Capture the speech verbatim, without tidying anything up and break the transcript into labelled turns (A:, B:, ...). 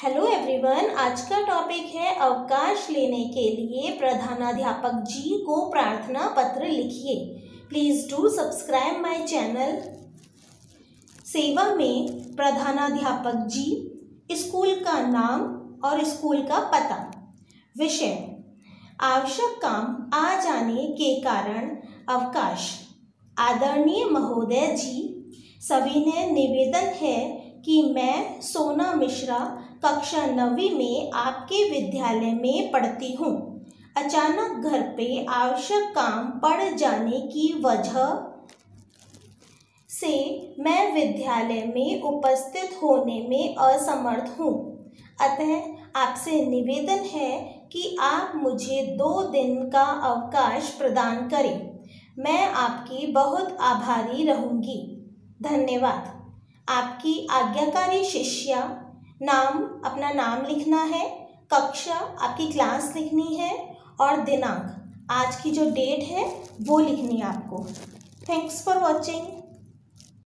A: Hello everyone, आज का topic है अवकाश लेने के लिए प्रधानाध्यापक जी को प्रार्थना पत्र लिखिए। Please do subscribe my channel. सेवा में प्रधानाध्यापक जी, स्कूल का नाम और स्कूल का पता। विषय आवश्यक काम आ जाने के कारण अवकाश। आदरणीय महोदय जी, सविनय निवेदन है कि मैं सोना मिश्रा कक्षा नवी में आपके विद्यालय में पढ़ती हूँ। अचानक घर पे आवश्यक काम पड़ जाने की वजह से मैं विद्यालय में उपस्थित होने में असमर्थ हूँ। अतः आपसे निवेदन है कि आप मुझे दो दिन का अवकाश प्रदान करें। मैं आपकी बहुत आभारी रहूँगी। धन्यवाद। आपकी आज्ञाकारी शिष्या। नाम, अपना नाम लिखना है, कक्षा, आपकी क्लास लिखनी है और दिनांक, आज की जो डेट है वो लिखनी है आपको। Thanks for watching.